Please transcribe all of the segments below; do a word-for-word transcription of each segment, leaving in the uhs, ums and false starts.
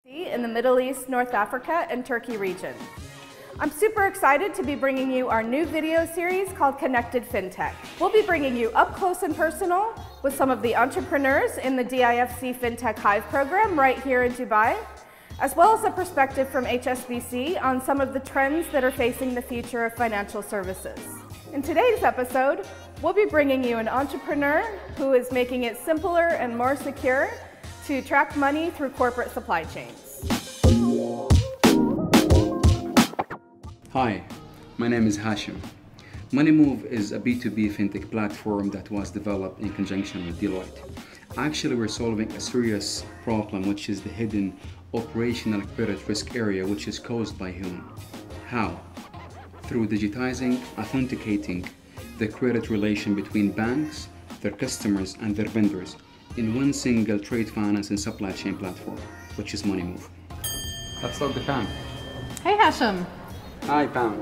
in the Middle East, North Africa, and Turkey region. I'm super excited to be bringing you our new video series called Connected FinTech. We'll be bringing you up close and personal with some of the entrepreneurs in the D I F C FinTech Hive program right here in Dubai, as well as a perspective from H S B C on some of the trends that are facing the future of financial services. In today's episode, we'll be bringing you an entrepreneur who is making it simpler and more secure to track money through corporate supply chains. Hi, my name is Hashim. Monimove is a B two B fintech platform that was developed in conjunction with Deloitte. Actually, we're solving a serious problem, which is the hidden operational credit risk area, which is caused by human. How? Through digitizing, authenticating the credit relation between banks, their customers, and their vendors in one single trade finance and supply chain platform, which is Monimove. Let's talk to Pam. Hey, Hashim. Hi, Pam.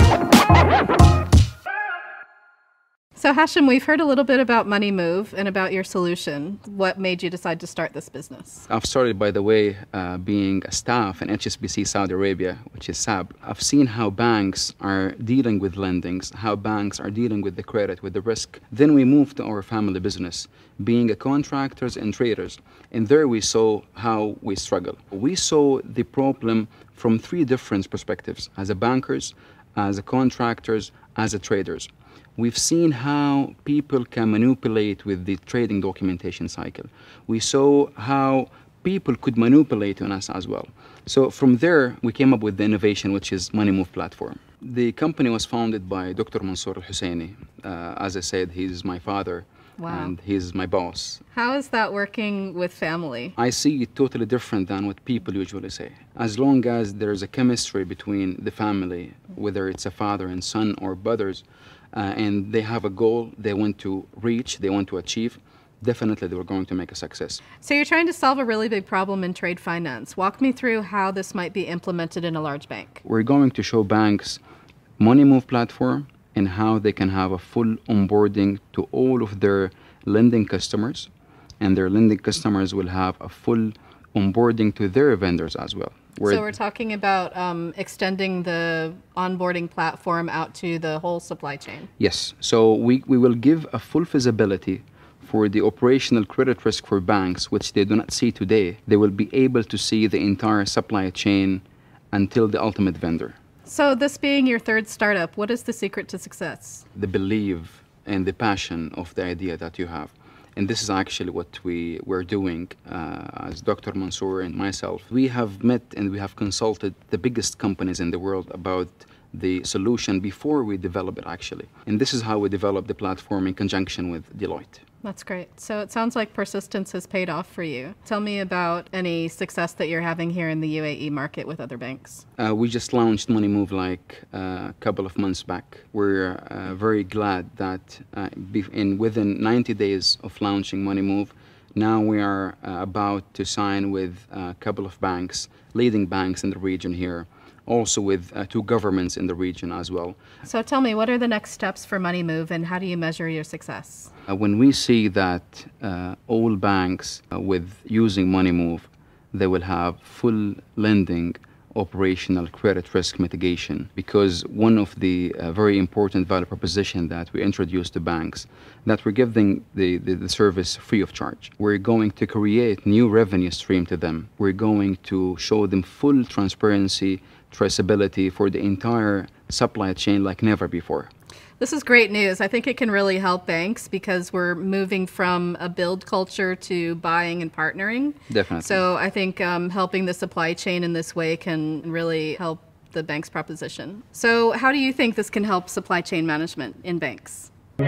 So Hashim, we've heard a little bit about Monimove and about your solution. What made you decide to start this business? I've started, by the way, uh, being a staff in H S B C Saudi Arabia, which is S A B. I've seen how banks are dealing with lendings, how banks are dealing with the credit, with the risk. Then we moved to our family business, being a contractors and traders. And there we saw how we struggle. We saw the problem from three different perspectives: as a bankers, as a contractors, as a traders. We've seen how people can manipulate with the trading documentation cycle. We saw how people could manipulate on us as well. So from there, we came up with the innovation, which is Monimove platform. The company was founded by Doctor Mansour Al-Husseini. Uh, as I said, he's my father. Wow. And he's my boss. How is that working with family? I see it totally different than what people usually say. As long as there's a chemistry between the family, whether it's a father and son or brothers, uh, and they have a goal they want to reach, they want to achieve, definitely they were going to make a success. So you're trying to solve a really big problem in trade finance. Walk me through how this might be implemented in a large bank. We're going to show banks Monimove platform and how they can have a full onboarding to all of their lending customers, and their lending customers will have a full onboarding to their vendors as well. So we're talking about um, extending the onboarding platform out to the whole supply chain. Yes, so we, we will give a full visibility for the operational credit risk for banks, which they do not see today. They will be able to see the entire supply chain until the ultimate vendor. So this being your third startup, what is the secret to success? The belief and the passion of the idea that you have. And this is actually what we were doing uh, as Doctor Mansour and myself. We have met and we have consulted the biggest companies in the world about the solution before we develop it actually. And this is how we developed the platform in conjunction with Deloitte. That's great. So it sounds like persistence has paid off for you. Tell me about any success that you're having here in the U A E market with other banks. Uh, we just launched Monimove like uh, a couple of months back. We're uh, very glad that uh, in within ninety days of launching Monimove, now we are uh, about to sign with a couple of banks, leading banks in the region here, also with uh, two governments in the region as well. So tell me, what are the next steps for Monimove and how do you measure your success? Uh, when we see that uh, all banks uh, with using Monimove, they will have full lending operational credit risk mitigation, because one of the uh, very important value proposition that we introduced to banks, that we're giving the, the, the service free of charge. We're going to create new revenue stream to them. We're going to show them full transparency, traceability for the entire supply chain like never before. This is great news. I think it can really help banks because we're moving from a build culture to buying and partnering. Definitely. So I think um, helping the supply chain in this way can really help the bank's proposition. So how do you think this can help supply chain management in banks?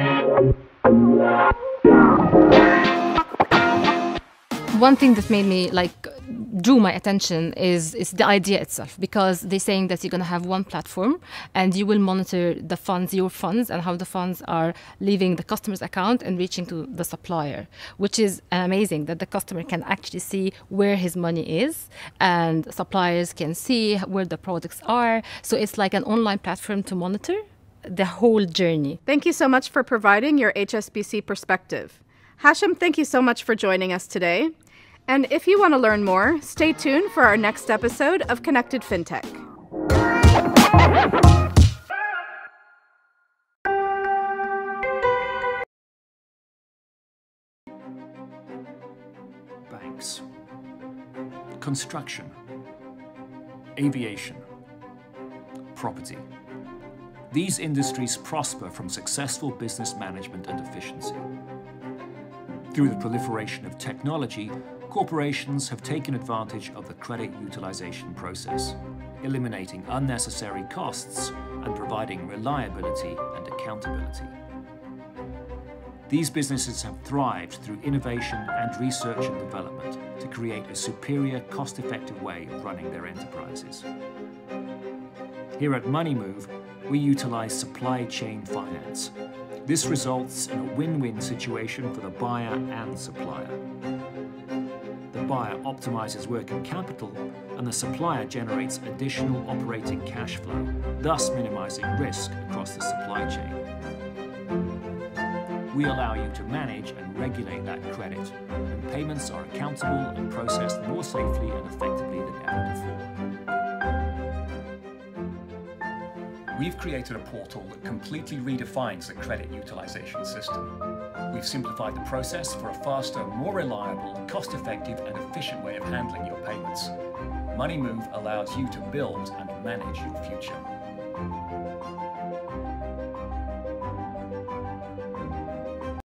One thing that made me like drew my attention is, is the idea itself, because they're saying that you're going to have one platform and you will monitor the funds, your funds, and how the funds are leaving the customer's account and reaching to the supplier, which is amazing that the customer can actually see where his money is and suppliers can see where the products are. So it's like an online platform to monitor the whole journey. Thank you so much for providing your H S B C perspective. Hashim, thank you so much for joining us today. And if you want to learn more, stay tuned for our next episode of Connected FinTech. Banks, construction, aviation, property. These industries prosper from successful business management and efficiency. Through the proliferation of technology, corporations have taken advantage of the credit utilization process, eliminating unnecessary costs and providing reliability and accountability. These businesses have thrived through innovation and research and development to create a superior, cost-effective way of running their enterprises. Here at Monimove, we utilize supply chain finance. This results in a win-win situation for the buyer and supplier. The buyer optimizes working capital, and the supplier generates additional operating cash flow, thus minimizing risk across the supply chain. We allow you to manage and regulate that credit, and payments are accountable and processed more safely and effectively than ever before. We've created a portal that completely redefines the credit utilization system. We've simplified the process for a faster, more reliable, cost-effective and efficient way of handling your payments. Monimove allows you to build and manage your future.